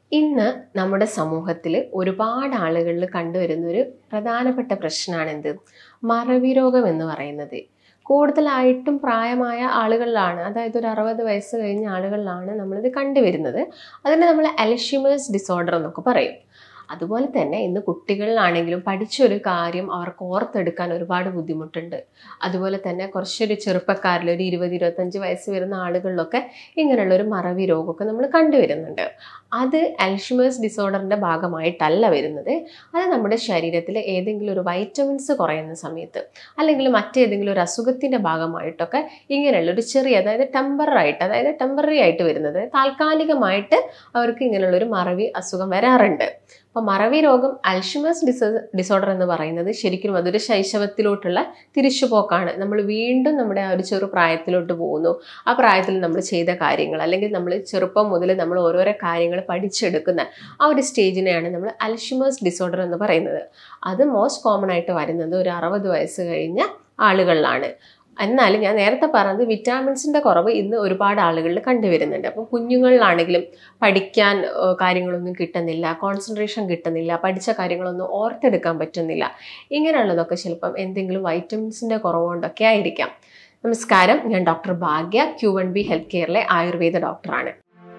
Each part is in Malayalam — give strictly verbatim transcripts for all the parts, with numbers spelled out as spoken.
ഇന്ന് നമ്മുടെ സമൂഹത്തിൽ ഒരുപാട് ആളുകളിൽ കണ്ടുവരുന്നൊരു പ്രധാനപ്പെട്ട പ്രശ്നമാണ് എന്ത് മറവി രോഗം എന്ന് പറയുന്നത്. കൂടുതലായിട്ടും പ്രായമായ ആളുകളിലാണ്, അതായത് ഒരു അറുപത് വയസ്സ് കഴിഞ്ഞ ആളുകളിലാണ് നമ്മളിത് കണ്ടുവരുന്നത്. അതിനെ നമ്മൾ അൽഷിമേഴ്സ് ഡിസോർഡർ എന്നൊക്കെ പറയും. അതുപോലെ തന്നെ ഇന്ന് കുട്ടികളിലാണെങ്കിലും പഠിച്ചൊരു കാര്യം അവർക്ക് ഓർത്തെടുക്കാൻ ഒരുപാട് ബുദ്ധിമുട്ടുണ്ട്. അതുപോലെ തന്നെ കുറച്ചൊരു ചെറുപ്പക്കാരിൽ ഒരു ഇരുപത് ഇരുപത്തഞ്ച് വയസ്സ് വരുന്ന ആളുകളിലൊക്കെ ഇങ്ങനെയുള്ളൊരു മറവി രോഗമൊക്കെ നമ്മൾ കണ്ടുവരുന്നുണ്ട്. അത് അൽഷിമേഴ്സ് ഡിസോർഡറിൻ്റെ ഭാഗമായിട്ടല്ല വരുന്നത്. അത് നമ്മുടെ ശരീരത്തിൽ ഏതെങ്കിലും ഒരു വൈറ്റമിൻസ് കുറയുന്ന സമയത്ത് അല്ലെങ്കിൽ മറ്റേതെങ്കിലും ഒരു അസുഖത്തിൻ്റെ ഭാഗമായിട്ടൊക്കെ ഇങ്ങനെയുള്ളൊരു ചെറിയ, അതായത് ടെമ്പററി ആയിട്ട് അതായത് ടെമ്പററി ആയിട്ട് വരുന്നത്, താൽക്കാലികമായിട്ട് അവർക്ക് ഇങ്ങനെയുള്ളൊരു മറവി അസുഖം വരാറുണ്ട്. അപ്പോൾ മറവി രോഗം അൽഷിമേഴ്സ് ഡിസോ ഡിസോർഡർ എന്ന് പറയുന്നത് ശരിക്കും അതൊരു ശൈശവത്തിലോട്ടുള്ള തിരിച്ചുപോക്കാണ്. നമ്മൾ വീണ്ടും നമ്മുടെ ആ ഒരു ചെറു പ്രായത്തിലോട്ട് പോകുന്നു. ആ പ്രായത്തിൽ നമ്മൾ ചെയ്ത കാര്യങ്ങൾ അല്ലെങ്കിൽ നമ്മൾ ചെറുപ്പം മുതൽ നമ്മൾ ഓരോരോ കാര്യങ്ങൾ പഠിച്ചെടുക്കുന്ന ആ ഒരു സ്റ്റേജിനെയാണ് നമ്മൾ അൽഷിമേഴ്സ് ഡിസോർഡർ എന്ന് പറയുന്നത്. അത് മോസ്റ്റ് കോമൺ ആയിട്ട് വരുന്നത് ഒരു അറുപത് വയസ്സ് കഴിഞ്ഞ ആളുകളിലാണ്. എന്നാലും ഞാൻ നേരത്തെ പറഞ്ഞത് വിറ്റാമിൻസിൻ്റെ കുറവ് ഇന്ന് ഒരുപാട് ആളുകളിൽ കണ്ടുവരുന്നുണ്ട്. അപ്പോൾ കുഞ്ഞുങ്ങളിലാണെങ്കിലും പഠിക്കാൻ കാര്യങ്ങളൊന്നും കിട്ടുന്നില്ല, കോൺസെൻട്രേഷൻ കിട്ടുന്നില്ല, പഠിച്ച കാര്യങ്ങളൊന്നും ഓർത്തെടുക്കാൻ പറ്റുന്നില്ല. ഇങ്ങനെയുള്ളതൊക്കെ ചിലപ്പം എന്തെങ്കിലും വൈറ്റമിൻസിൻ്റെ കുറവുകൊണ്ടൊക്കെ ആയിരിക്കാം. നമസ്കാരം, ഞാൻ doctor Bhagya, Q one B health കെയറിലെ ആയുർവേദ ഡോക്ടറാണ്.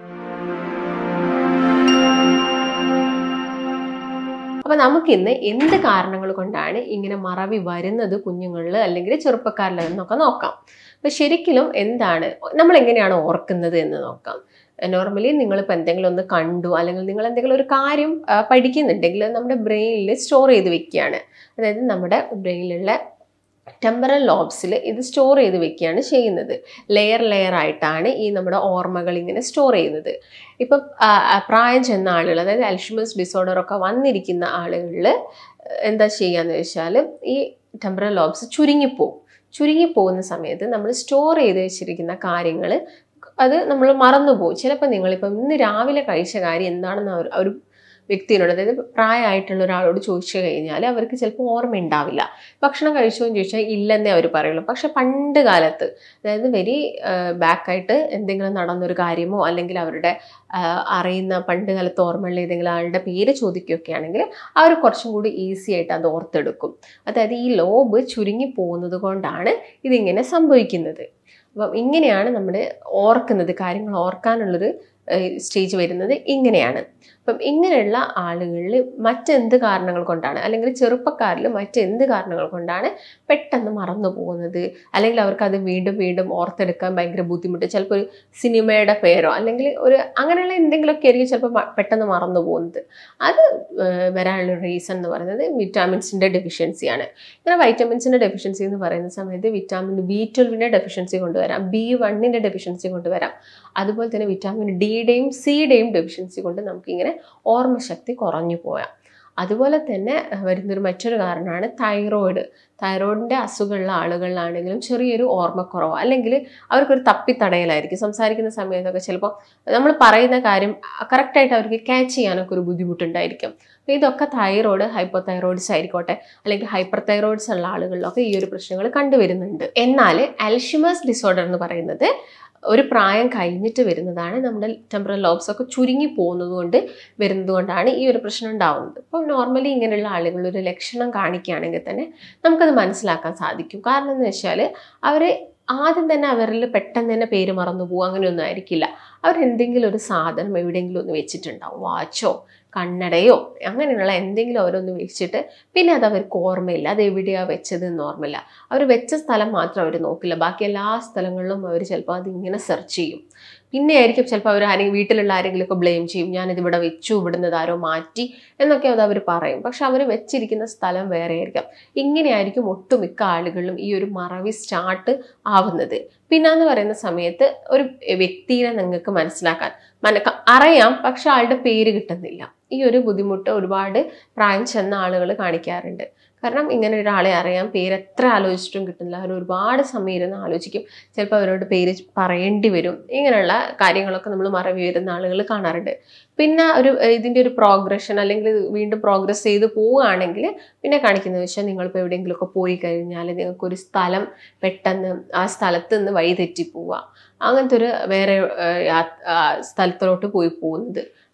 അപ്പോൾ നമുക്കിന്ന് എന്ത് കാരണങ്ങൾ കൊണ്ടാണ് ഇങ്ങനെ മറവി വരുന്നത് കുഞ്ഞുങ്ങളിൽ അല്ലെങ്കിൽ ചെറുപ്പക്കാരിൽ എന്നൊക്കെ നോക്കാം. അപ്പോൾ ശരിക്കും എന്താണ്, നമ്മൾ എങ്ങനെയാണ് ഓർക്കുന്നത് എന്ന് നോക്കാം. നോർമലി നിങ്ങളിപ്പോൾ എന്തെങ്കിലും ഒന്ന് കണ്ടു അല്ലെങ്കിൽ നിങ്ങൾ എന്തെങ്കിലും ഒരു കാര്യം പഠിക്കുന്നുണ്ടെങ്കിൽ നമ്മുടെ ബ്രെയിനിൽ സ്റ്റോർ ചെയ്ത് വെക്കുകയാണ്. അതായത് നമ്മുടെ ബ്രെയിനിലുള്ള ടെമ്പറൽ ലോബ്സിൽ ഇത് സ്റ്റോർ ചെയ്ത് വെക്കുകയാണ് ചെയ്യുന്നത്. ലെയർ ലെയർ ആയിട്ടാണ് ഈ നമ്മുടെ ഓർമ്മകൾ ഇങ്ങനെ സ്റ്റോർ ചെയ്യുന്നത്. ഇപ്പം പ്രായം ചെന്ന ആളുകൾ, അതായത് അൽഷിമേഴ്സ് ഡിസോർഡർ ഒക്കെ വന്നിരിക്കുന്ന ആളുകളിൽ എന്താ ചെയ്യാന്ന് വെച്ചാൽ ഈ ടെമ്പറൽ ലോബ്സ് ചുരുങ്ങിപ്പോവും. ചുരുങ്ങിപ്പോകുന്ന സമയത്ത് നമ്മൾ സ്റ്റോർ ചെയ്ത് വെച്ചിരിക്കുന്ന കാര്യങ്ങൾ അത് നമ്മൾ മറന്നുപോകും. ചിലപ്പോൾ നിങ്ങളിപ്പം ഇന്ന് രാവിലെ കഴിച്ച കാര്യം എന്താണെന്ന് അവർ ഒരു വ്യക്തിയോട്, അതായത് പ്രായമായിട്ടുള്ള ഒരാളോട് ചോദിച്ചു കഴിഞ്ഞാൽ അവർക്ക് ചിലപ്പോൾ ഓർമ്മ ഉണ്ടാവില്ല. ഭക്ഷണം കഴിച്ചോ എന്ന് ചോദിച്ചാൽ ഇല്ലെന്നേ അവർ പറയുള്ളൂ. പക്ഷെ പണ്ട് കാലത്ത്, അതായത് വെരി ബാക്കായിട്ട് എന്തെങ്കിലും നടന്നൊരു കാര്യമോ അല്ലെങ്കിൽ അവരുടെ അറിയുന്ന പണ്ട് കാലത്ത് ഓർമ്മയുള്ള ഏതെങ്കിലും ആളുടെ പേര് ചോദിക്കുകയൊക്കെ ആണെങ്കിൽ അവർ കുറച്ചും കൂടി ഈസി ആയിട്ട് അത് ഓർത്തെടുക്കും. അതായത് ഈ ലോബ് ചുരുങ്ങി പോകുന്നത് കൊണ്ടാണ് ഇതിങ്ങനെ സംഭവിക്കുന്നത്. അപ്പം ഇങ്ങനെയാണ് നമ്മൾ ഓർക്കുന്നത്, കാര്യങ്ങൾ ഓർക്കാനുള്ളൊരു സ്റ്റേജ് വരുന്നത് ഇങ്ങനെയാണ്. അപ്പം ഇങ്ങനെയുള്ള ആളുകളിൽ മറ്റെന്ത് കാരണങ്ങൾ കൊണ്ടാണ് അല്ലെങ്കിൽ ചെറുപ്പക്കാരിൽ മറ്റെന്ത് കാരണങ്ങൾ കൊണ്ടാണ് പെട്ടെന്ന് മറന്നു പോകുന്നത് അല്ലെങ്കിൽ അവർക്ക് അത് വീണ്ടും വീണ്ടും ഓർത്തെടുക്കാൻ ഭയങ്കര ബുദ്ധിമുട്ട്, ചിലപ്പോൾ ഒരു സിനിമയുടെ പേരോ അല്ലെങ്കിൽ ഒരു അങ്ങനെയുള്ള എന്തെങ്കിലുമൊക്കെ ആയിരിക്കും ചിലപ്പോൾ പെട്ടെന്ന് മറന്നു പോകുന്നത്. അത് വരാനുള്ള റീസൺ എന്ന് പറയുന്നത് വിറ്റാമിൻസിൻ്റെ ഡെഫിഷ്യൻസിയാണ്. ഇങ്ങനെ വൈറ്റമിൻസിൻ്റെ ഡെഫിഷ്യൻസി എന്ന് പറയുന്ന സമയത്ത് വിറ്റാമിൻ ബി ട്വൽവിൻ്റെ ഡെഫിഷ്യൻസി കൊണ്ടുവരാം, ബി വണ്ണിൻ്റെ ഡെഫിഷ്യൻസി കൊണ്ടുവരാം. അതുപോലെ തന്നെ വിറ്റാമിൻ ഡിയുടെയും സിയുടെയും ഡെഫിഷ്യൻസി കൊണ്ട് നമുക്കിങ്ങനെ ഓർമ്മശക്തി കുറഞ്ഞു പോകാം. അതുപോലെ തന്നെ വരുന്നൊരു മറ്റൊരു കാരണമാണ് തൈറോയിഡ്. തൈറോയിഡിൻ്റെ അസുഖമുള്ള ആളുകളിലാണെങ്കിലും ചെറിയൊരു ഓർമ്മക്കുറവ് അല്ലെങ്കിൽ അവർക്കൊരു തപ്പിത്തടയലായിരിക്കും. സംസാരിക്കുന്ന സമയത്തൊക്കെ ചിലപ്പോൾ നമ്മൾ പറയുന്ന കാര്യം കറക്റ്റായിട്ട് അവർക്ക് ക്യാച്ച് ചെയ്യാനൊക്കെ ഒരു ബുദ്ധിമുട്ടുണ്ടായിരിക്കും. അപ്പോൾ ഇതൊക്കെ തൈറോയിഡ്, ഹൈപ്പോ തൈറോയിഡ്സ് ആയിക്കോട്ടെ അല്ലെങ്കിൽ ഹൈപ്പർ തൈറോയിഡ്സ് ഉള്ള ആളുകളിലൊക്കെ ഈ ഒരു പ്രശ്നങ്ങൾ കണ്ടുവരുന്നുണ്ട്. എന്നാൽ അൽഷിമേഴ്സ് ഡിസോർഡർ എന്ന് പറയുന്നത് ഒരു പ്രായം കഴിഞ്ഞിട്ട് വരുന്നതാണ്. നമ്മുടെ ടെമ്പറൽ ലോബ്സ് ഒക്കെ ചുരുങ്ങി പോകുന്നത് കൊണ്ട് വരുന്നത് കൊണ്ടാണ് ഈ ഒരു പ്രശ്നം ഉണ്ടാവുന്നത്. അപ്പോൾ നോർമലി ഇങ്ങനെയുള്ള ആളുകൾ ഒരു ലക്ഷണം കാണിക്കുകയാണെങ്കിൽ തന്നെ നമുക്കത് മനസ്സിലാക്കാൻ സാധിക്കും. കാരണം എന്ന് വെച്ചാൽ അവർ ആദ്യം തന്നെ അവരിൽ പെട്ടെന്ന് തന്നെ പേര് മറന്നു പോകും, അങ്ങനെയൊന്നും ആയിരിക്കില്ല. അവരെന്തെങ്കിലും ഒരു സാധനം എവിടെയെങ്കിലും ഒന്ന് വെച്ചിട്ടുണ്ടാവും, വാച്ചോ കണ്ണടയോ അങ്ങനെയുള്ള എന്തെങ്കിലും അവരൊന്ന് വെച്ചിട്ട് പിന്നെ അത് അവർക്ക് ഓർമ്മയില്ല, അത് എവിടെയാണ് വെച്ചതെന്ന് ഓർമ്മയില്ല. അവർ വെച്ച സ്ഥലം മാത്രം അവർ നോക്കില്ല, ബാക്കി എല്ലാ സ്ഥലങ്ങളിലും അവർ ചിലപ്പോൾ അതിങ്ങനെ സെർച്ച് ചെയ്യും. പിന്നെ ആയിരിക്കും ചിലപ്പോൾ അവർ ആരെങ്കിലും വീട്ടിലുള്ള ആരെങ്കിലുമൊക്കെ ബ്ലെയിം ചെയ്യും, ഞാനിതിവിടെ വെച്ചു, ഇവിടുന്ന് ആരോ മാറ്റി എന്നൊക്കെ അത് അവർ പറയും. പക്ഷെ അവർ വെച്ചിരിക്കുന്ന സ്ഥലം വേറെ ആയിരിക്കാം. ഇങ്ങനെയായിരിക്കും ഒട്ടുമിക്ക ആളുകളിലും ഈ ഒരു മറവി സ്റ്റാർട്ട് ആവുന്നത്. പിന്നെന്ന് പറയുന്ന സമയത്ത് ഒരു വ്യക്തിയെ നിങ്ങൾക്ക് മനസ്സിലാക്കാൻ മനക്ക അറിയാം, പക്ഷെ ആളുടെ പേര് കിട്ടുന്നില്ല. ഈ ഒരു ബുദ്ധിമുട്ട് ഒരുപാട് പ്രായം ചെന്ന ആളുകൾ കാണിക്കാറുണ്ട്. കാരണം ഇങ്ങനെ ഒരാളെ അറിയാം, പേര് എത്ര ആലോചിച്ചിട്ടും കിട്ടുന്നില്ല. അവർ ഒരുപാട് സമയം ഇരുന്ന് ആലോചിക്കും, ചിലപ്പോൾ അവരോട് പേര് പറയേണ്ടി വരും. ഇങ്ങനെയുള്ള കാര്യങ്ങളൊക്കെ നമ്മൾ മറവി വരുന്ന ആളുകൾ കാണാറുണ്ട്. പിന്നെ ഒരു ഇതിൻ്റെ ഒരു പ്രോഗ്രഷൻ അല്ലെങ്കിൽ വീണ്ടും പ്രോഗ്രസ് ചെയ്ത് പോവുകയാണെങ്കിൽ പിന്നെ കാണിക്കുന്നത് വെച്ചാൽ നിങ്ങളിപ്പോൾ എവിടെയെങ്കിലുമൊക്കെ പോയി കഴിഞ്ഞാൽ നിങ്ങൾക്കൊരു സ്ഥലം പെട്ടെന്ന് ആ സ്ഥലത്ത് നിന്ന് വഴി തെറ്റി പോവുക, അങ്ങനത്തെ ഒരു വേറെ സ്ഥലത്തോട്ട് പോയി പോകുന്നത്,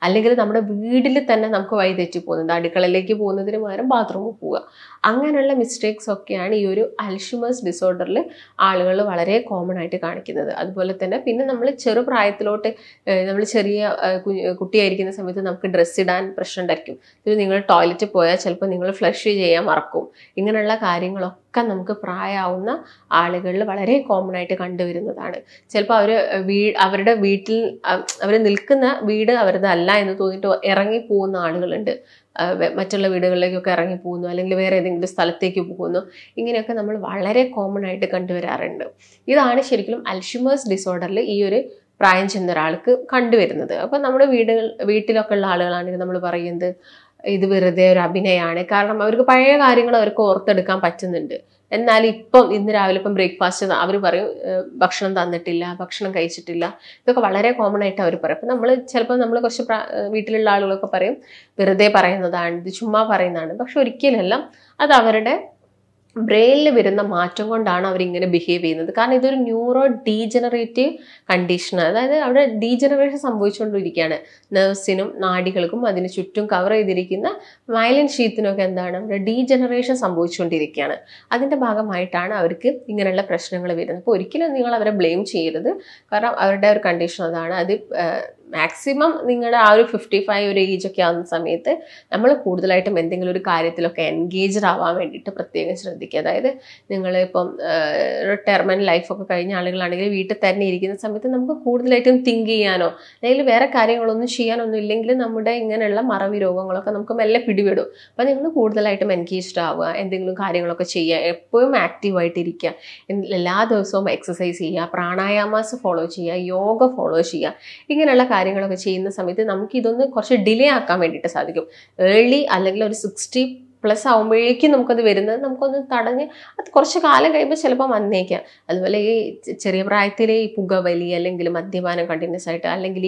അല്ലെങ്കിൽ നമ്മുടെ വീട്ടിൽ തന്നെ നമുക്ക് വഴി തെറ്റി പോകുന്നത്, അടുക്കളയിലേക്ക് പോകുന്നതിന് പകരം ബാത്റൂമിൽ പോവുക. അങ്ങനെയുള്ള മിസ്റ്റേക്സ് ഒക്കെയാണ് ഈ ഒരു അൽഷിമേഴ്സ് ഡിസോർഡറിൽ ആളുകൾ വളരെ കോമൺ ആയിട്ട് കാണിക്കുന്നത്. അതുപോലെ തന്നെ പിന്നെ നമ്മൾ ചെറുപ്രായത്തിലോട്ട് നമ്മൾ ചെറിയ കുട്ടിയായിരിക്കുന്ന സമയത്ത് നമുക്ക് ഡ്രസ്സ് ഇടാൻ പ്രശ്നം ഉണ്ടായിരിക്കും. ഇത് നിങ്ങൾ ടോയ്ലറ്റിൽ പോയാൽ ചിലപ്പോൾ നിങ്ങൾ ഫ്ലഷ് ചെയ്യാൻ മറക്കും. ഇങ്ങനെയുള്ള കാര്യങ്ങളൊക്കെ നമുക്ക് പ്രായമാവുന്ന ആളുകളിൽ വളരെ കോമൺ ആയിട്ട് കണ്ടുവരുന്നതാണ്. ചിലപ്പോൾ അവർ വീ അവരുടെ വീട്ടിൽ അവർ നിൽക്കുന്ന വീട് അവരുടെ അല്ല എന്ന് തോന്നിയിട്ട് ഇറങ്ങി പോകുന്ന ആളുകളുണ്ട്. മറ്റുള്ള വീടുകളിലേക്കൊക്കെ ഇറങ്ങി പോകുന്നു, അല്ലെങ്കിൽ വേറെ ഏതെങ്കിലും സ്ഥലത്തേക്ക് പോകുന്നു. ഇങ്ങനെയൊക്കെ നമ്മൾ വളരെ കോമൺ ആയിട്ട് കണ്ടുവരാറുണ്ട്. ഇതാണ് ശരിക്കും അൽഷിമേഴ്സ് ഡിസോർഡറിൽ ഈ ഒരു പ്രായം ചെന്ന ഒരാൾക്ക് കണ്ടുവരുന്നത്. അപ്പം നമ്മുടെ വീടുകൾ വീട്ടിലൊക്കെ ഉള്ള ആളുകളാണെങ്കിൽ നമ്മൾ പറയുന്നത് ഇത് വെറുതെ ഒരു അഭിനയമാണ്. കാരണം അവർക്ക് പഴയ കാര്യങ്ങൾ അവർക്ക് ഓർത്തെടുക്കാൻ പറ്റുന്നുണ്ട്. എന്നാൽ ഇപ്പം ഇന്ന് രാവിലെ ഇപ്പം ബ്രേക്ക്ഫാസ്റ്റ് അവർ പറയും ഭക്ഷണം തന്നിട്ടില്ല, ഭക്ഷണം കഴിച്ചിട്ടില്ല. ഇതൊക്കെ വളരെ കോമൺ ആയിട്ട് അവർ പറയും. അപ്പം നമ്മൾ ചിലപ്പോൾ നമ്മൾ കുറച്ച് വീട്ടിലുള്ള ആളുകളൊക്കെ പറയും വെറുതെ പറയുന്നതാണ്, ഇത് ചുമ്മാ പറയുന്നതാണ്. പക്ഷെ ഒരിക്കലല്ല, അത് അവരുടെ ബ്രെയിനിൽ വരുന്ന മാറ്റം കൊണ്ടാണ് അവരിങ്ങനെ ബിഹേവ് ചെയ്യുന്നത്. കാരണം ഇതൊരു ന്യൂറോ ഡീജനറേറ്റീവ് കണ്ടീഷനാണ്. അതായത് അവിടെ ഡീജനറേഷൻ സംഭവിച്ചുകൊണ്ടിരിക്കുകയാണ്. നെർവ്സിനും നാഡികൾക്കും അതിന് ചുറ്റും കവർ ചെയ്തിരിക്കുന്ന മൈലിൻ ഷീത്തിനൊക്കെ എന്താണ് അവിടെ ഡീജനറേഷൻ സംഭവിച്ചുകൊണ്ടിരിക്കുകയാണ്. അതിൻ്റെ ഭാഗമായിട്ടാണ് അവർക്ക് ഇങ്ങനെയുള്ള പ്രശ്നങ്ങൾ വരുന്നത്. അപ്പോൾ ഒരിക്കലും നിങ്ങൾ അവരെ ബ്ലെയിം ചെയ്യരുത്. കാരണം അവരുടെ ഒരു കണ്ടീഷൻ അതാണ്. അത് മാക്സിമം നിങ്ങളുടെ ആ ഒരു ഫിഫ്റ്റി ഫൈവ് ഒരു ഏജ് ഒക്കെ ആവുന്ന സമയത്ത് നമ്മൾ കൂടുതലായിട്ടും എന്തെങ്കിലും ഒരു കാര്യത്തിലൊക്കെ എൻഗേജ്ഡ് ആവാൻ വേണ്ടിയിട്ട് പ്രത്യേകം ശ്രദ്ധിക്കുക. അതായത് നിങ്ങൾ ഇപ്പം റിട്ടയർമെൻറ്റ് ലൈഫൊക്കെ കഴിഞ്ഞ ആളുകളാണെങ്കിൽ വീട്ടിൽ തന്നെ ഇരിക്കുന്ന സമയത്ത് നമുക്ക് കൂടുതലായിട്ടും തിങ്ക് ചെയ്യാനോ അല്ലെങ്കിൽ വേറെ കാര്യങ്ങളൊന്നും ചെയ്യാനൊന്നും ഇല്ലെങ്കിൽ നമ്മുടെ ഇങ്ങനെയുള്ള മറവി രോഗങ്ങളൊക്കെ നമുക്ക് മെല്ലെ പിടിപെടും. അപ്പം നിങ്ങൾ കൂടുതലായിട്ടും എൻഗേജ്ഡ് ആവുക, എന്തെങ്കിലും കാര്യങ്ങളൊക്കെ ചെയ്യുക, എപ്പോഴും ആക്റ്റീവായിട്ടിരിക്കുക, എല്ലാ ദിവസവും എക്സസൈസ് ചെയ്യുക, പ്രാണായാമാസ് ഫോളോ ചെയ്യുക, യോഗ ഫോളോ ചെയ്യുക. ഇങ്ങനെയുള്ള കാര്യങ്ങളൊക്കെ ചെയ്യുന്ന സമയത്ത് നമുക്ക് ഇതൊന്ന് കുറച്ച് ഡിലേ ആക്കാൻ വേണ്ടിയിട്ട് സാധിക്കും. ഏർലി അല്ലെങ്കിൽ ഒരു സിക്സ്റ്റി പ്ലസ് ആകുമ്പോഴേക്കും നമുക്കത് വരുന്നത് നമുക്കൊന്ന് തടഞ്ഞ് അത് കുറച്ച് കാലം കഴിയുമ്പോൾ ചിലപ്പോൾ വന്നേക്കാം. അതുപോലെ ഈ ചെറിയ പ്രായത്തിലെ ഈ പുകവലി അല്ലെങ്കിൽ മദ്യപാനം കണ്ടിന്യൂസ് ആയിട്ട്, അല്ലെങ്കിൽ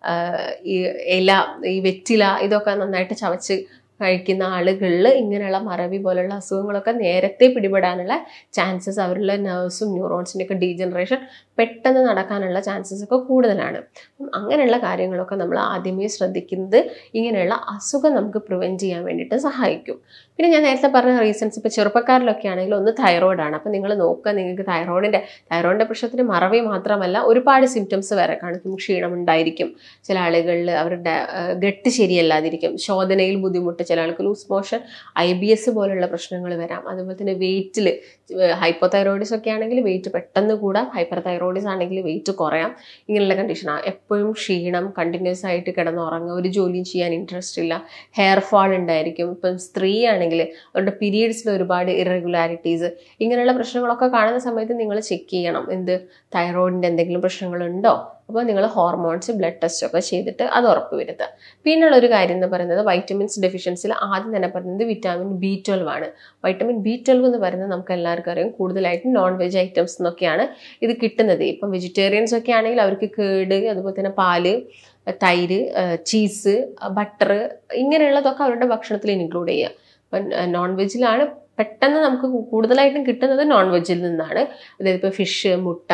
ഈ ഇല ഈ വെറ്റില ഇതൊക്കെ നന്നായിട്ട് ചവച്ച് കഴിക്കുന്ന ആളുകളിൽ ഇങ്ങനെയുള്ള മറവി പോലുള്ള അസുഖങ്ങളൊക്കെ നേരത്തെ പിടിപെടാനുള്ള ചാൻസസ്, അവരുടെ നെർവ്സും ന്യൂറോൺസിൻ്റെ ഒക്കെ ഡീജനറേഷൻ പെട്ടെന്ന് നടക്കാനുള്ള ചാൻസസ് ഒക്കെ കൂടുതലാണ്. അപ്പം അങ്ങനെയുള്ള കാര്യങ്ങളൊക്കെ നമ്മൾ ആദ്യമേ ശ്രദ്ധിക്കുന്നത് ഇങ്ങനെയുള്ള അസുഖം നമുക്ക് പ്രിവെൻറ്റ് ചെയ്യാൻ വേണ്ടിയിട്ട് സഹായിക്കും. പിന്നെ ഞാൻ നേരത്തെ പറഞ്ഞ റീസൺസ് ഇപ്പോൾ ചെറുപ്പക്കാരിലൊക്കെ ആണെങ്കിൽ ഒന്ന് തൈറോയിഡാണ്. അപ്പം നിങ്ങൾ നോക്കുക, നിങ്ങൾക്ക് തൈറോയിഡിൻ്റെ തൈറോയിഡിൻ്റെ പ്രശ്നത്തിന് മറവി മാത്രമല്ല ഒരുപാട് സിംറ്റംസ് വരെ കാണിക്കും. ക്ഷീണം ഉണ്ടായിരിക്കും, ചില ആളുകളിൽ അവരുടെ ഗട്ട് ശരിയല്ലാതിരിക്കും, ശോധനയിൽ ബുദ്ധിമുട്ട്, ചില ആൾക്ക് loose motion, I B S പോലുള്ള പ്രശ്നങ്ങൾ വരാം. അതുപോലെ തന്നെ വെയിറ്റിൽ ഹൈപ്പോ തൈറോയിഡിസ് ഒക്കെ ആണെങ്കിൽ വെയിറ്റ് പെട്ടെന്ന് കൂടാം, ഹൈപ്പർ തൈറോയിഡിസ് ആണെങ്കിൽ വെയിറ്റ് കുറയാം. ഇങ്ങനെയുള്ള കണ്ടീഷനാണ്. എപ്പോഴും ക്ഷീണം, കണ്ടിന്യൂസ് ആയിട്ട് കിടന്നുറങ്ങുക, ഒരു ജോലിയും ചെയ്യാൻ ഇൻട്രസ്റ്റ് ഇല്ല, ഹെയർ ഫാൾ ഉണ്ടായിരിക്കും. ഇപ്പം സ്ത്രീ ആണെങ്കിൽ അവരുടെ പീരിയഡ്സിൽ ഒരുപാട് ഇറഗുലാരിറ്റീസ്, ഇങ്ങനെയുള്ള പ്രശ്നങ്ങളൊക്കെ കാണുന്ന സമയത്ത് നിങ്ങൾ ചെക്ക് ചെയ്യണം എന്ത് തൈറോയിഡിൻ്റെ എന്തെങ്കിലും പ്രശ്നങ്ങളുണ്ടോ. അപ്പോൾ നിങ്ങൾ ഹോർമോൺസ് ബ്ലഡ് ടെസ്റ്റ് ഒക്കെ ചെയ്തിട്ട് അത് ഉറപ്പ് വരുത്തുക. പിന്നെയുള്ള ഒരു കാര്യം എന്ന് പറയുന്നത് വൈറ്റമിൻസ് ഡെഫിഷ്യൻസിൽ ആദ്യം തന്നെ പറയുന്നത് വിറ്റാമിൻ ബി ട്വൽവ് ആണ്. വൈറ്റമിൻ ബി ട്വൽവ് എന്ന് പറയുന്നത് നമുക്ക് എല്ലാവർക്കും അറിയാം കൂടുതലായിട്ടും നോൺ വെജ് ഐറ്റംസ് എന്നൊക്കെയാണ് ഇത് കിട്ടുന്നത്. ഇപ്പം വെജിറ്റേറിയൻസ് ഒക്കെ ആണെങ്കിൽ അവർക്ക് കേട്, അതുപോലെ തന്നെ പാല്, തൈര്, ചീസ്, ബട്ടർ ഇങ്ങനെയുള്ളതൊക്കെ അവരുടെ ഭക്ഷണത്തിൽ ഇൻക്ലൂഡ് ചെയ്യുക. അപ്പം നോൺ വെജിലാണ് പെട്ടെന്ന് നമുക്ക് കൂടുതലായിട്ടും കിട്ടുന്നത് നോൺ വെജിൽ നിന്നാണ്. അതായത് ഇപ്പോൾ ഫിഷ്, മുട്ട,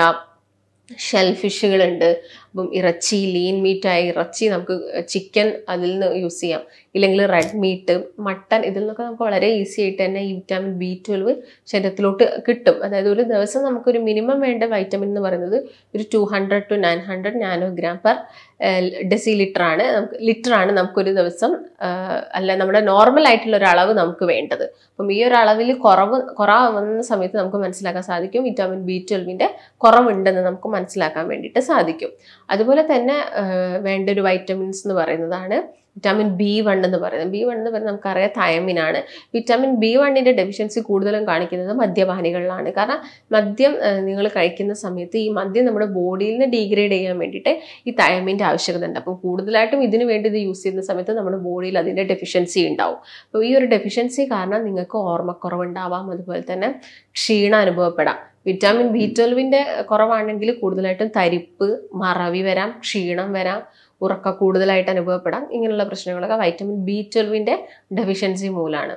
ഷെൽ ഫിഷുകളുണ്ട്. അപ്പം ഇറച്ചി, ലീൻ മീറ്റായ ഇറച്ചി നമുക്ക് ചിക്കൻ അതിൽ നിന്ന് യൂസ് ചെയ്യാം, ഇല്ലെങ്കിൽ റെഡ് മീറ്റ്, മട്ടൺ, ഇതിൽ നിന്നൊക്കെ നമുക്ക് വളരെ ഈസി ആയിട്ട് തന്നെ ഈ വിറ്റാമിൻ ബി ട്വൽവ് ശരീരത്തിലോട്ട് കിട്ടും. അതായത് ഒരു ദിവസം നമുക്കൊരു മിനിമം വേണ്ട വൈറ്റമിൻ എന്ന് പറയുന്നത് ഒരു two hundred to nine hundred nanogram per decilitre ആണ് നമുക്ക് ലിറ്റർ ആണ് നമുക്കൊരു ദിവസം, അല്ല നമ്മുടെ നോർമൽ ആയിട്ടുള്ള ഒരു അളവ് നമുക്ക് വേണ്ടത്. അപ്പം ഈ ഒരു അളവിൽ കുറവ് കുറവുന്ന സമയത്ത് നമുക്ക് മനസ്സിലാക്കാൻ സാധിക്കും വിറ്റാമിൻ ബി ട്വൽവിൻ്റെ കുറവുണ്ടെന്ന് നമുക്ക് മനസ്സിലാക്കാൻ വേണ്ടിയിട്ട് സാധിക്കും. അതുപോലെ തന്നെ വേണ്ട ഒരു വൈറ്റമിൻസ് എന്ന് പറയുന്നതാണ് വിറ്റാമിൻ ബി വൺ എന്ന് പറയുന്നത്. ബി വൺ എന്ന് പറയുന്നത് നമുക്കറിയാം തയമിനാണ്. വിറ്റാമിൻ ബി വണ്ണിൻ്റെ ഡെഫിഷ്യൻസി കൂടുതലും കാണിക്കുന്നത് മദ്യപാനികളിലാണ്. കാരണം മദ്യം നിങ്ങൾ കഴിക്കുന്ന സമയത്ത് ഈ മദ്യം നമ്മുടെ ബോഡിയിൽ നിന്ന് ഡീഗ്രേഡ് ചെയ്യാൻ വേണ്ടിയിട്ട് ഈ തയമിൻ്റെ ആവശ്യകത ഉണ്ട്. അപ്പം കൂടുതലായിട്ടും ഇതിന് വേണ്ടി ഇത് യൂസ് ചെയ്യുന്ന സമയത്ത് നമ്മുടെ ബോഡിയിൽ അതിൻ്റെ ഡെഫിഷ്യൻസി ഉണ്ടാവും. അപ്പോൾ ഈ ഒരു ഡെഫിഷ്യൻസി കാരണം നിങ്ങൾക്ക് ഓർമ്മക്കുറവുണ്ടാവാം, അതുപോലെ തന്നെ ക്ഷീണം അനുഭവപ്പെടാം. വിറ്റാമിൻ ബി ട്വൽവിൻ്റെ കുറവാണെങ്കിൽ കൂടുതലായിട്ടും തരിപ്പ്, മറവി വരാം, ക്ഷീണം വരാം, ഉറക്കം കൂടുതലായിട്ട് അനുഭവപ്പെടാം. ഇങ്ങനെയുള്ള പ്രശ്നങ്ങളൊക്കെ വൈറ്റമിൻ ബി ട്വൽവിൻ്റെ ഡെഫിഷ്യൻസി മൂലമാണ്.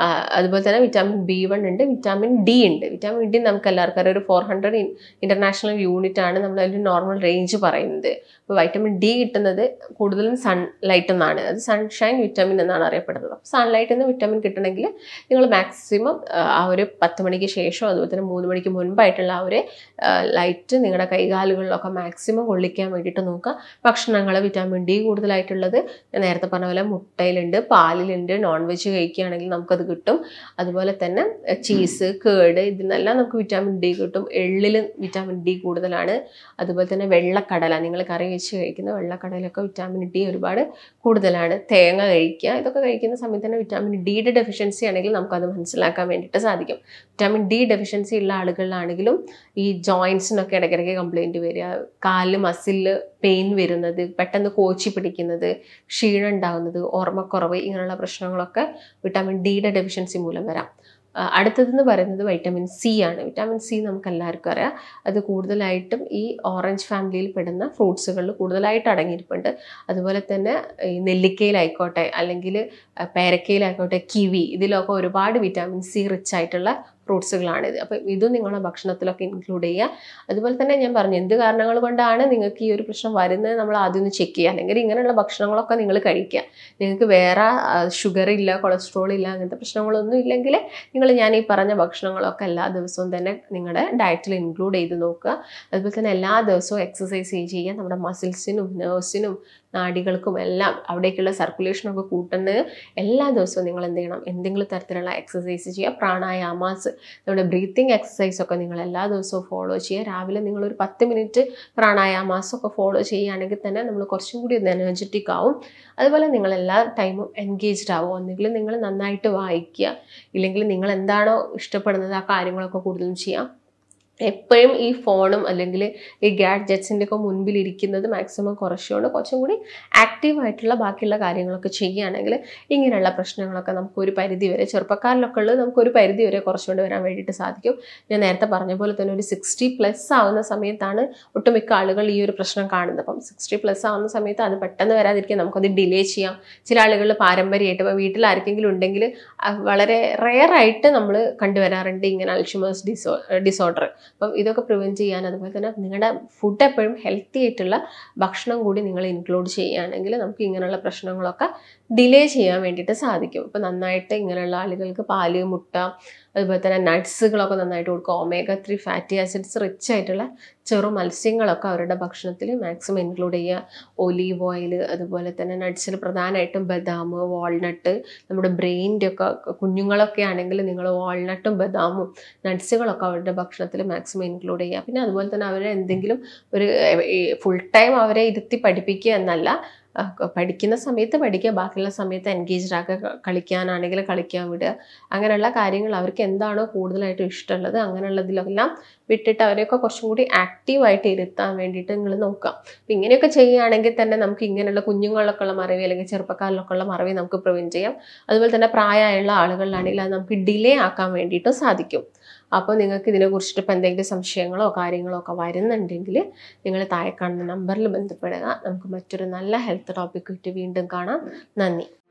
അതുപോലെ തന്നെ വിറ്റാമിൻ ബി വൺ ഉണ്ട്, വിറ്റാമിൻ ഡി ഉണ്ട്. വിറ്റാമിൻ ഡി നമുക്ക് എല്ലാവർക്കും അറിയാം ഒരു ഫോർ ഹൺഡ്രഡ് ഇന്റർനാഷണൽ യൂണിറ്റ് ആണ് നമ്മളൊരു നോർമൽ റേഞ്ച് പറയുന്നത്. അപ്പോൾ വൈറ്റമിൻ ഡി കിട്ടുന്നത് കൂടുതലും സൺലൈറ്റ് എന്നാണ്, അത് സൺഷൈൻ വിറ്റാമിൻ എന്നാണ് അറിയപ്പെടുന്നത്. അപ്പോൾ സൺലൈറ്റിൽ നിന്ന് വിറ്റാമിൻ കിട്ടണമെങ്കിൽ നിങ്ങൾ മാക്സിമം ആ ഒരു പത്ത് മണിക്ക് ശേഷം അതുപോലെ തന്നെ മൂന്ന് മണിക്ക് മുൻപായിട്ടുള്ള ആ ഒരു ലൈറ്റ് നിങ്ങളുടെ കൈകാലുകളിലൊക്കെ മാക്സിമം കൊള്ളിക്കാൻ വേണ്ടിയിട്ട് നോക്കുക. ഭക്ഷണങ്ങൾ വിറ്റാമിൻ ഡി കൂടുതലായിട്ടുള്ളത് ഞാൻ നേരത്തെ പറഞ്ഞ പോലെ മുട്ടയിലുണ്ട്, പാലിലുണ്ട്, നോൺ വെജ് കഴിക്കുകയാണെങ്കിൽ നമുക്കത് കിട്ടും. അതുപോലെ തന്നെ ചീസ്, കേട്, ഇതിനെല്ലാം നമുക്ക് വിറ്റാമിൻ ഡി കിട്ടും. എള്ളിൽ വിറ്റാമിൻ ഡി കൂടുതലാണ്. അതുപോലെ തന്നെ വെള്ളക്കടല, നിങ്ങൾ കറി വെച്ച് കഴിക്കുന്ന വെള്ളക്കടലൊക്കെ വിറ്റാമിൻ ഡി ഒരുപാട് കൂടുതലാണ്. തേങ്ങ കഴിക്കുക, ഇതൊക്കെ കഴിക്കുന്ന സമയത്ത് തന്നെ വിറ്റാമിൻ ഡിയുടെ ഡെഫിഷ്യൻസി ആണെങ്കിൽ നമുക്കത് മനസ്സിലാക്കാൻ വേണ്ടിയിട്ട് സാധിക്കും. വിറ്റാമിൻ ഡി ഡെഫിഷ്യൻസി ഉള്ള ആളുകളിലാണെങ്കിലും ഈ ജോയിൻസിനൊക്കെ ഇടയ്ക്കിടയ്ക്ക് കംപ്ലൈൻറ്റ് വരിക, കാലിൽ മസിലിൽ പെയിൻ വരുന്നത്, പെട്ടെന്ന് കോച്ചി പിടിക്കുന്നത്, ക്ഷീണം ഉണ്ടാകുന്നത്, ഓർമ്മക്കുറവ്, ഇങ്ങനെയുള്ള പ്രശ്നങ്ങളൊക്കെ വിറ്റാമിൻ ഡിയുടെ ഡെഫിഷ്യൻസി മൂലം വരാം. അടുത്തതെന്ന് പറയുന്നത് വൈറ്റമിൻ സി ആണ്. വിറ്റാമിൻ സി നമുക്ക് എല്ലാവർക്കും അറിയാം, അത് കൂടുതലായിട്ടും ഈ ഓറഞ്ച് ഫാമിലിയിൽ പെടുന്ന ഫ്രൂട്ട്സുകളിൽ കൂടുതലായിട്ട് അടങ്ങിയിരിപ്പുണ്ട്. അതുപോലെ തന്നെ ഈ നെല്ലിക്കയിലായിക്കോട്ടെ അല്ലെങ്കിൽ പേരക്കയിലായിക്കോട്ടെ, കിവി, ഇതിലൊക്കെ ഒരുപാട് വിറ്റാമിൻ സി റിച്ച് ആയിട്ടുള്ള ഫ്രൂട്ട്സുകളാണിത്. അപ്പോൾ ഇതും നിങ്ങളുടെ ഭക്ഷണത്തിലൊക്കെ ഇൻക്ലൂഡ് ചെയ്യുക. അതുപോലെ തന്നെ ഞാൻ പറഞ്ഞു എന്ത് കാരണങ്ങൾ കൊണ്ടാണ് നിങ്ങൾക്ക് ഈ ഒരു പ്രശ്നം വരുന്നത് നമ്മൾ ആദ്യം ഒന്ന് ചെക്ക് ചെയ്യുക. അല്ലെങ്കിൽ ഇങ്ങനെയുള്ള ഭക്ഷണങ്ങളൊക്കെ നിങ്ങൾ കഴിക്കുക. നിങ്ങൾക്ക് വേറെ ഷുഗർ ഇല്ല, കൊളസ്ട്രോൾ ഇല്ല, അങ്ങനത്തെ പ്രശ്നങ്ങളൊന്നും ഇല്ലെങ്കിൽ നിങ്ങൾ ഞാൻ ഈ പറഞ്ഞ ഭക്ഷണങ്ങളൊക്കെ എല്ലാ ദിവസവും തന്നെ നിങ്ങളുടെ ഡയറ്റിൽ ഇൻക്ലൂഡ് ചെയ്ത് നോക്കുക. അതുപോലെ തന്നെ എല്ലാ ദിവസവും എക്സസൈസ് ചെയ്യുക. നമ്മുടെ മസിൽസിനും നെർവ്സിനും നാഡികൾക്കും എല്ലാം അവിടേക്കുള്ള സർക്കുലേഷനൊക്കെ കൂട്ടുന്നത് എല്ലാ ദിവസവും നിങ്ങൾ എന്ത് ചെയ്യണം, എന്തെങ്കിലും തരത്തിലുള്ള എക്സസൈസ് ചെയ്യുക. പ്രാണായാമാസ്, നമ്മുടെ ബ്രീത്തിങ് എക്സസൈസൊക്കെ നിങ്ങൾ എല്ലാ ദിവസവും ഫോളോ ചെയ്യുക. രാവിലെ നിങ്ങളൊരു പത്ത് മിനിറ്റ് പ്രാണായാമാസമൊക്കെ ഫോളോ ചെയ്യുകയാണെങ്കിൽ തന്നെ നമ്മൾ കുറച്ചും കൂടി ഒന്ന് എനർജറ്റിക് ആവും. അതുപോലെ നിങ്ങൾ എല്ലാ ടൈമും എൻഗേജ്ഡ് ആവും. ഒന്നുകിൽ നിങ്ങൾ നന്നായിട്ട് വായിക്കുക, ഇല്ലെങ്കിൽ നിങ്ങൾ എന്താണോ ഇഷ്ടപ്പെടുന്നത് ആ കാര്യങ്ങളൊക്കെ കൂടുതലും ചെയ്യാം. എപ്പോഴും ഈ ഫോണും അല്ലെങ്കിൽ ഈ ഗാഡ്ജറ്റ്സിൻ്റെ ഒക്കെ മുൻപിലിരിക്കുന്നത് മാക്സിമം കുറച്ചുകൊണ്ട് കുറച്ചും കൂടി ആക്റ്റീവായിട്ടുള്ള ബാക്കിയുള്ള കാര്യങ്ങളൊക്കെ ചെയ്യുകയാണെങ്കിൽ ഇങ്ങനെയുള്ള പ്രശ്നങ്ങളൊക്കെ നമുക്കൊരു പരിധി വരെ, ചെറുപ്പക്കാരിലൊക്കെ ഉള്ളത് നമുക്കൊരു പരിധി വരെ കുറച്ചുകൊണ്ട് വരാൻ വേണ്ടിയിട്ട് സാധിക്കും. ഞാൻ നേരത്തെ പറഞ്ഞ പോലെ തന്നെ ഒരു സിക്സ്റ്റി പ്ലസ് ആവുന്ന സമയത്താണ് ഒട്ടുമിക്ക ആളുകൾ ഈ ഒരു പ്രശ്നം കാണുന്നത്. അപ്പം സിക്സ്റ്റി പ്ലസ് ആവുന്ന സമയത്ത് അത് പെട്ടെന്ന് വരാതിരിക്കാൻ നമുക്കത് ഡിലേ ചെയ്യാം. ചില ആളുകൾ പാരമ്പര്യമായിട്ട് ഇപ്പോൾ വീട്ടിൽ ആർക്കെങ്കിലും ഉണ്ടെങ്കിൽ വളരെ റെയറായിട്ട് നമ്മൾ കണ്ടുവരാറുണ്ട് ഇങ്ങനെ അൽഷിമേഴ്സ് ഡിസോ ഡിസോർഡർ അപ്പം ഇതൊക്കെ പ്രിവെൻറ്റ് ചെയ്യാൻ, അതുപോലെ തന്നെ നിങ്ങളുടെ ഫുഡ് എപ്പോഴും ഹെൽത്തി ആയിട്ടുള്ള ഭക്ഷണം കൂടി നിങ്ങൾ ഇൻക്ലൂഡ് ചെയ്യുകയാണെങ്കിൽ നമുക്ക് ഇങ്ങനെയുള്ള പ്രശ്നങ്ങളൊക്കെ ഡിലേ ചെയ്യാൻ വേണ്ടിയിട്ട് സാധിക്കും. ഇപ്പോൾ നന്നായിട്ട് ഇങ്ങനെയുള്ള ആളുകൾക്ക് പാല്, മുട്ട, അതുപോലെ തന്നെ നട്ട്സുകളൊക്കെ നന്നായിട്ട് കൊടുക്കുക. Omega three fatty acids rich ആയിട്ടുള്ള ചെറു മത്സ്യങ്ങളൊക്കെ അവരുടെ ഭക്ഷണത്തിൽ മാക്സിമം ഇൻക്ലൂഡ് ചെയ്യുക. ഒലീവ് ഓയിൽ, അതുപോലെ തന്നെ നട്ട്സിൽ പ്രധാനമായിട്ടും ബദാം, വാൾനട്ട്, നമ്മുടെ ബ്രെയിൻ്റെ ഒക്കെ കുഞ്ഞുങ്ങളൊക്കെ ആണെങ്കിൽ നിങ്ങൾ വാൾനട്ടും ബദാമും നട്ട്സുകളൊക്കെ അവരുടെ ഭക്ഷണത്തിൽ മാക്സിമം ഇൻക്ലൂഡ് ചെയ്യുക. പിന്നെ അതുപോലെ തന്നെ അവരെ എന്തെങ്കിലും ഒരു ഫുൾ ടൈം അവരെ ഇരുത്തി പഠിപ്പിക്കുക എന്നല്ല, പഠിക്കുന്ന സമയത്ത് പഠിക്കുക, ബാക്കിയുള്ള സമയത്ത് എൻഗേജ്ഡ് ആക്കുക. കളിക്കാനാണെങ്കിൽ കളിക്കാൻ വിടുക. അങ്ങനെയുള്ള കാര്യങ്ങൾ അവർക്ക് എന്താണോ കൂടുതലായിട്ടും ഇഷ്ടമുള്ളത് അങ്ങനെയുള്ളതിലെല്ലാം വിട്ടിട്ട് അവരെയൊക്കെ കുറച്ചും കൂടി ആക്റ്റീവായിട്ട് ഇരുത്താൻ വേണ്ടിയിട്ട് നിങ്ങൾ നോക്കാം. അപ്പം ഇങ്ങനെയൊക്കെ ചെയ്യുകയാണെങ്കിൽ തന്നെ നമുക്ക് ഇങ്ങനെയുള്ള കുഞ്ഞുങ്ങളിലൊക്കെ ഉള്ള മറവി അല്ലെങ്കിൽ ചെറുപ്പക്കാരിലൊക്കെ ഉള്ള മറവി നമുക്ക് പ്രിവെൻറ്റ് ചെയ്യാം. അതുപോലെ തന്നെ പ്രായമായുള്ള ആളുകളിലാണെങ്കിൽ അത് നമുക്ക് ഡിലേ ആക്കാൻ വേണ്ടിയിട്ടും സാധിക്കും. അപ്പോൾ നിങ്ങൾക്ക് ഇതിനെക്കുറിച്ചിട്ട് ഇപ്പോൾ എന്തെങ്കിലും സംശയങ്ങളോ കാര്യങ്ങളോ ഒക്കെ വരുന്നുണ്ടെങ്കിൽ നിങ്ങൾ താഴെ കാണുന്ന നമ്പറിൽ ബന്ധപ്പെടുക. നമുക്ക് മറ്റൊരു നല്ല ഹെൽത്ത് ടോപ്പിക്കായിട്ട് വീണ്ടും കാണാം. നന്ദി.